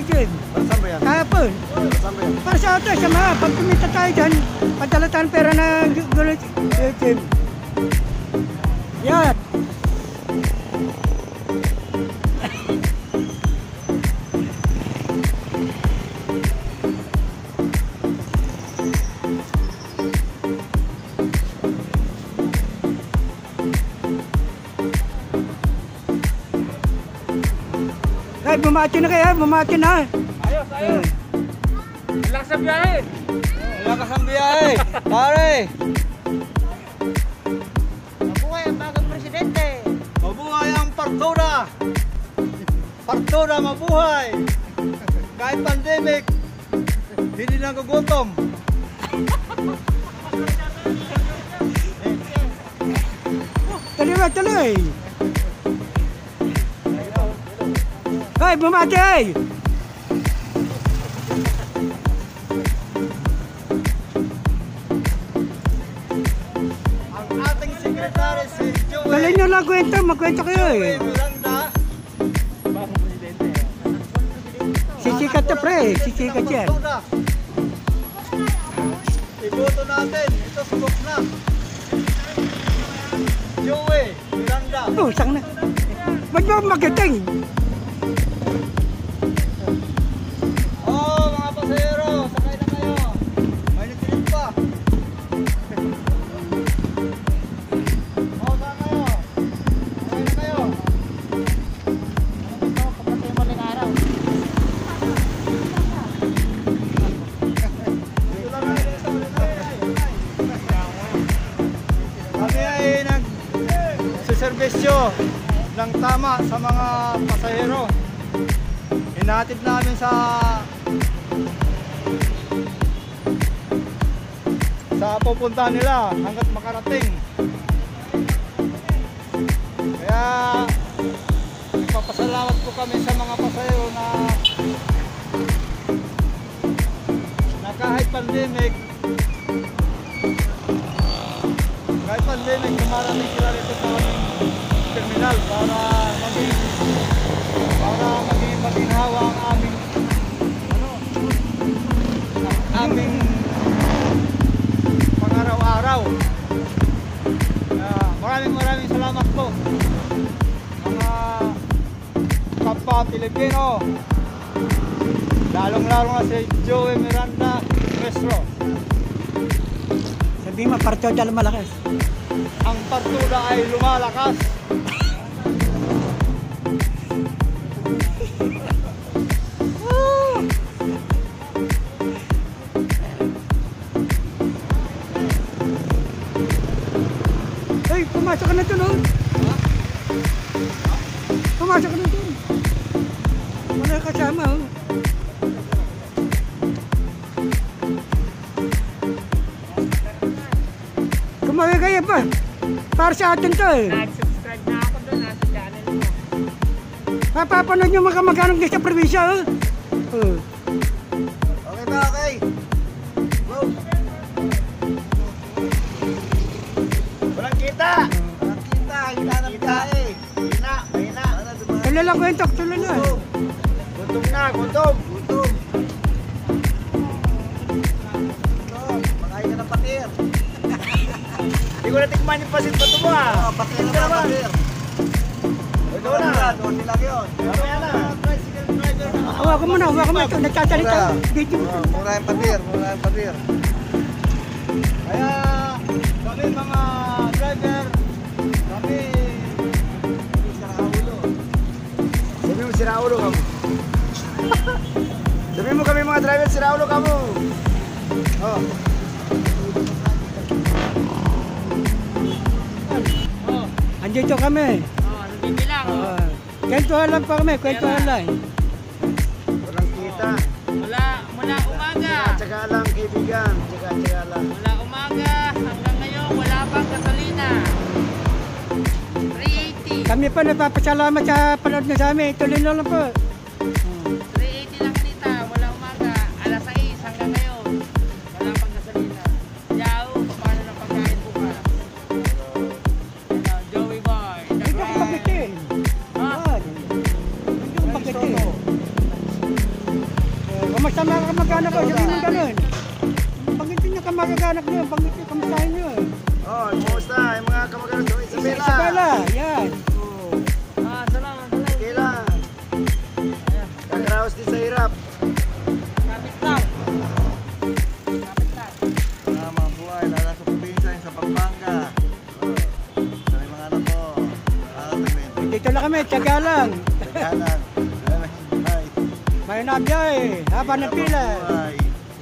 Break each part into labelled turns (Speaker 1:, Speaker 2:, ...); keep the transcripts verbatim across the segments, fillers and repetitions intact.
Speaker 1: YouTube.
Speaker 2: Saan ba yan?
Speaker 1: Kahapon.
Speaker 2: Saan ba yan?
Speaker 1: Para sa ato, sa mga, pag kumita tayo dyan, padala tayong pera na gulit YouTube. Yan. Ay, bumati na kayo, bumati na.
Speaker 3: Ayos, ayos. Relax sa biyahe.
Speaker 2: Lakas ang biyahe. Pare.
Speaker 4: Mabuhay ang bagong presidente.
Speaker 2: Mabuhay ang Partura. Partura, mabuhay. Kahit pandemic, hindi nagugutom.
Speaker 1: Tuloy ba, tuloy. Ay, bumati ay.
Speaker 2: Ang ating sekretary si Joey.
Speaker 1: Tuloy nyo lang kwento, magkwento kayo
Speaker 2: Joey
Speaker 1: eh.
Speaker 2: Miranda.
Speaker 1: Sisikat to pre, sisikat yan.
Speaker 2: Partura. Iboto natin. Ito subok na. Joey Miranda.
Speaker 1: Pusang na. Ba't ba magiting?
Speaker 2: Oh, mga pasahero, sakay na kayo. May nagtilip pa. Oh, saan kayo? Sakay na kayo.
Speaker 4: Ito, pagkatay maling araw.
Speaker 2: Dito lang kayo, dito, dito, dito. Kami ay nag-serbisyo ng tama sa mga pasahero. Hinatid namin sa sa pupuntahan nila hanggat makarating. Kaya nagpapasalamat po kami sa mga pasahero na na kahit pandemic kahit pandemic dumarating sila rito sa aming terminal para maging para maging maginhawa ang aming ano ang aming pang-araw-araw. Uh, maraming maraming salamat po mga kapwa Pilipino, lalong-lalo na si Joey Miranda Nuestro.
Speaker 1: Sabi mo, parto dyan malakas.
Speaker 2: Ang Partura ay lumalakas.
Speaker 1: Ay, pumasok ka na dun, oh. Pumasok ka na dun. Wala kasama, oh. Kumawin kayo pa. Para sa atin to, eh.
Speaker 3: Nag-subscribe na ako doon sa channel mo.
Speaker 1: Mapapanood nyo mga magkanong sa probinsya, oh. Oh.
Speaker 2: Okay ba? Okay. Go. Walang kita. Walang kita. Hina ng biyahe. Hina. Hina.
Speaker 1: Tuloy lang kwento, tuloy na.
Speaker 2: Gutom na. Gutom. Gutom. Gutom. Makain ka ng patir. Hindi ko natikman yung pasit pa ito mo ah. Oo, patir na ba? Patir. Ito na. Doon nila yun. Mamaya na. Tricycle driver na.
Speaker 1: Hawa ko muna, hawa ko muna. Nagtatalita. Video mo.
Speaker 2: Mura yung patir, mura yung patir. Kaya kami mga driver, kami siraulo. Sabi mo siraulo kamo. Sabi mo kami mga driver, siraulo kamo. Oh.
Speaker 3: Oh,
Speaker 1: Andito kami.
Speaker 3: oh, nandito lang. Oh.
Speaker 1: Uh, kwentuhan lang pa kami, kwentuhan lang.
Speaker 2: Walang kita.
Speaker 3: Mula, mula umaga.
Speaker 2: Tsaga lang kaibigan, tsaga tsaga lang.
Speaker 3: Mula umaga hanggang ngayon, wala pang gasolina. three eighty.
Speaker 1: Kami pa nagpapasalamat sa panood na sa amin. Tuloy na lang po.
Speaker 3: three eighty lang kita. Mula umaga, alas sais hanggang ngayon. Wala pang gasolina. Yaw, paano ng pagkain bukas? Ano, Joey Boy, the
Speaker 1: Hindi ako
Speaker 3: Grand.
Speaker 1: magitin.
Speaker 3: Ha?
Speaker 1: Ah, hindi ako magitin. kamusta mga kamag-anak ko? Sabihin mo ganun. Banggitin niyo kamag-anak niyo, banggitin niyo, kamustahin niyo.
Speaker 2: Oh, kumusta? Yung mga kamag-anak doon, Isabela.
Speaker 1: Isabela, yan.
Speaker 2: Oh,
Speaker 3: Ah, salamat, salamat.
Speaker 2: okay lang. Kakaraos din sa hirap.
Speaker 3: Kapit lang. Kapit lang.
Speaker 2: Ah, mga buhay, lala sa probinsya, sa Pampanga. Oh, sa mga anak ko. Nakakatagmin.
Speaker 1: Dito lang kami, tiyaga lang.
Speaker 2: Tagalan. Ay,
Speaker 1: May nabiyay, haba ng pila.
Speaker 2: buhay.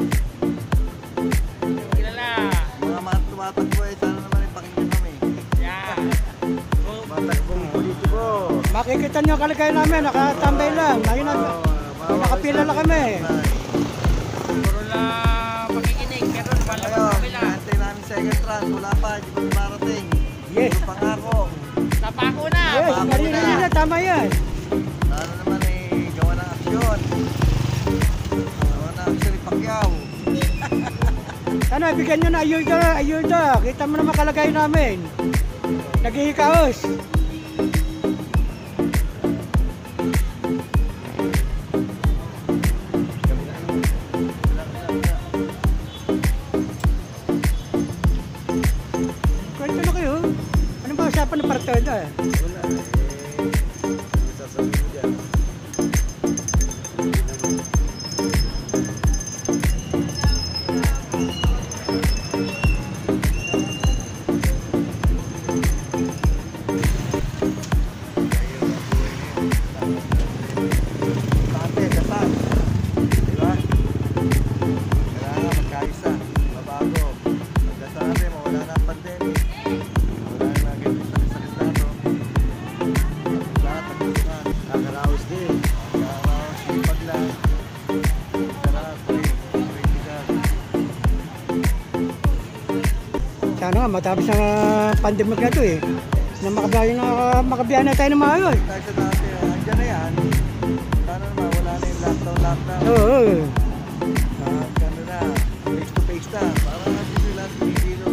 Speaker 3: Kilala.
Speaker 2: Mga mga tumatakbo eh, sana naman ipakinggan kami.
Speaker 3: Yan. Oh,
Speaker 2: Matakbong politiko.
Speaker 1: Makikita niyo ang kalagayan namin, nakatambay lang. Ayun na, nakapila lang kami.
Speaker 3: puro lang makikinig. Pero wala
Speaker 2: Ngayon,
Speaker 3: pa kabila.
Speaker 2: hintay namin second trans, wala pa, di pa dumarating.
Speaker 1: Yes.
Speaker 2: Puro pangako.
Speaker 3: Napako na.
Speaker 1: Yes,
Speaker 2: Bako
Speaker 1: narinig
Speaker 2: na.
Speaker 1: na, tama yan.
Speaker 2: Sana naman eh, gawa ng aksyon. Gawa ng aksyon ni Pacquiao.
Speaker 1: Ano, bigyan nyo na ayuda, ayuda. Kita mo naman kalagayan namin. Naghihikaos. Kwento na kayo. Ano ba usapan ng partida?
Speaker 2: Wala eh. Ano sasabihin mo dyan? Dati, dasal. Di ba? Kailangan magkaisa, mabago. Magdasal natin, mawala na ang pandemic. Wala na ganyan sakit-sakit na ito. Lahat nagtulungan. Kakaraos din. Kakaraos, sipag lang. Kakaraos, pray. Pray to God.
Speaker 1: Sana nga, matapos ang ah, pandemic na ito eh. Na makabiyahe na, makabiyahe na tayo ng maayos.
Speaker 2: Tayo sa dati, andyan na yan. Sana naman, wala na yung lockdown, lockdown.
Speaker 1: Oo. oo.
Speaker 2: Lahat ano na, face to face na. Parang hindi nyo lahat pinigilo.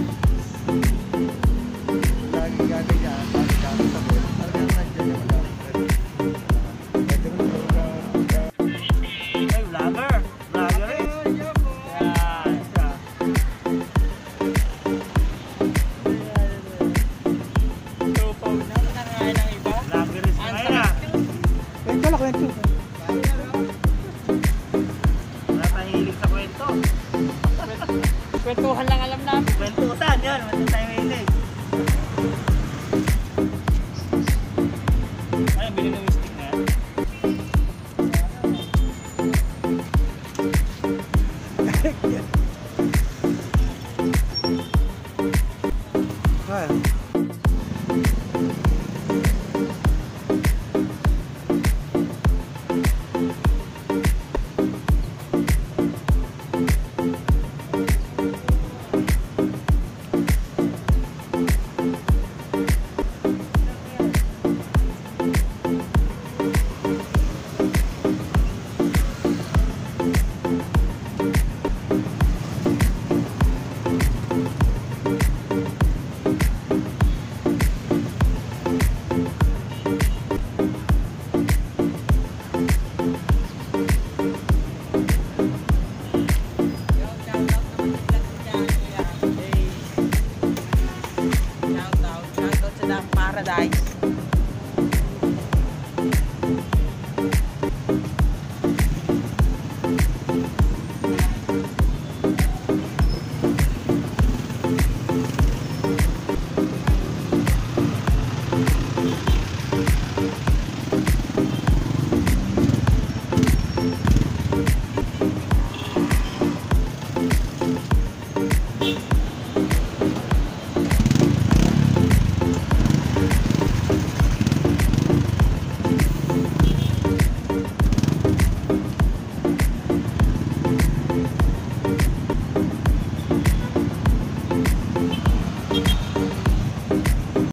Speaker 2: Lagi gaganyan, lagi kakasabot. Talagang nandiyan yung mga. Pwede mo na
Speaker 3: Ay, vlogger.
Speaker 2: vlogger eh.
Speaker 3: Yan. Tupaw na. Nangangain ng iba.
Speaker 2: Vlogger is
Speaker 3: Ang
Speaker 2: ngayon ah.
Speaker 3: sarap yun.
Speaker 1: Kwento lang, kwento.
Speaker 2: Wala tayong hilig sa kwento.
Speaker 3: Kwentuhan lang alam namin.
Speaker 2: Kwentutan yan, wala tayong hilig.
Speaker 3: Ay, bilhin ng stick na yan.
Speaker 1: Ah,